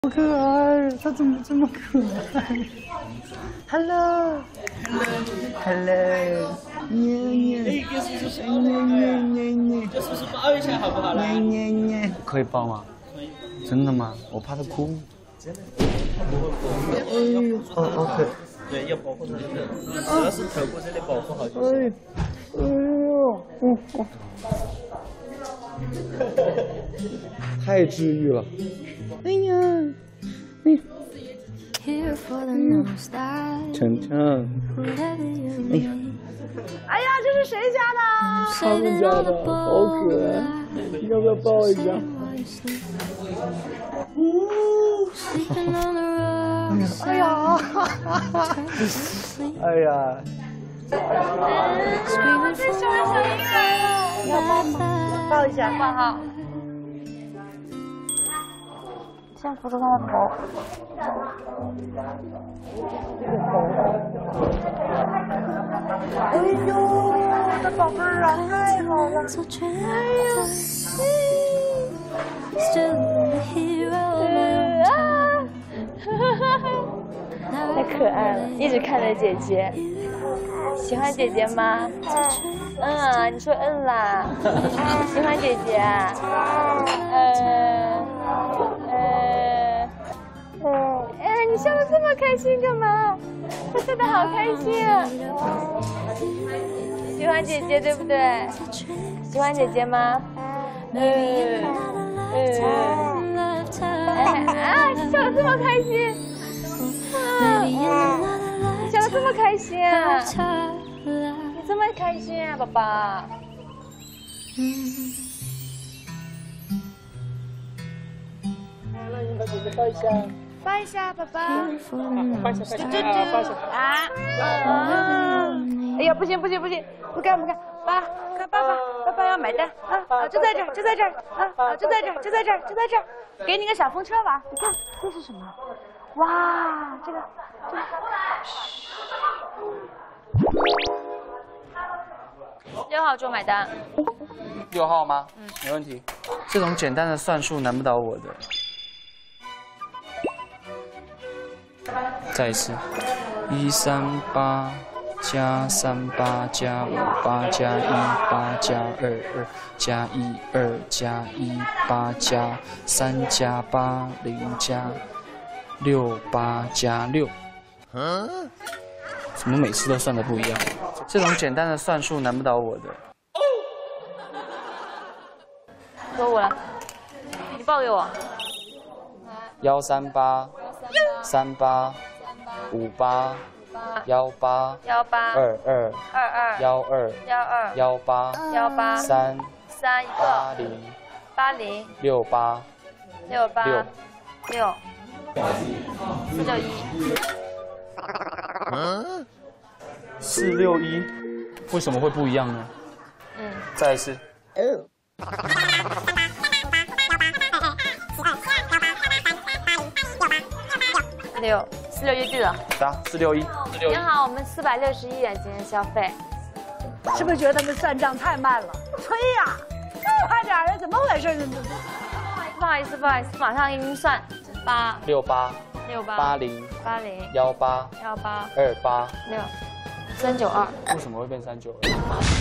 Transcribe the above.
好可爱，它怎么这么可爱 ？Hello， 捏， 叫叔叔抱一下好不好？来， 捏，可以抱吗？ 可以。 真的吗？我怕它哭。 真的。 哎呦，哦， 对，要保护它的，主要是头部这里保护好就行。 太治愈了。哎呀，晨晨， 哎呀，这是谁家的？ 他们家的，好可爱，你要不要抱一下？ 哎呀， 哎呀， 最喜欢小婴儿了，要抱吗？抱一下，抱好。先扶住他的头。哎呦，这宝贝儿啊，太好了！ 太可爱了，一直看着姐姐。喜欢姐姐吗？你说啦。喜欢姐姐啊？你笑得这么开心干嘛？他笑得好开心啊！喜欢姐姐对不对？喜欢姐姐吗？笑得这么开心，笑得这么开心啊！你这么开心啊，宝宝？ 那你把姐姐抱一下。 抱一下，宝宝。 抱一下，抱一下。 哎呀，不行，不干，爸，爸要买单啊！就在这儿，就在这儿，给你个小风车玩。你看这是什么？哇，这个。6号桌买单。 6号吗？没问题。这种简单的算术难不倒我的。再一次，138加38加58加18加22加12加18加3加80加68加6。怎么每次都算的不一样？这种简单的算术难不倒我的。 说我了，你抱给我。 138、38、58、18、22、12、18、3、 80、 68、 6、 461，为什么会不一样呢？再一次。 461对了。 答461。 您好，我们461元今天消费。 是不是觉得他们算账太慢了？催呀，快点儿！怎么回事？ 不好意思，马上给您算。 68、80、 80、 18、 18、 28、 6、392。 为什么会变392？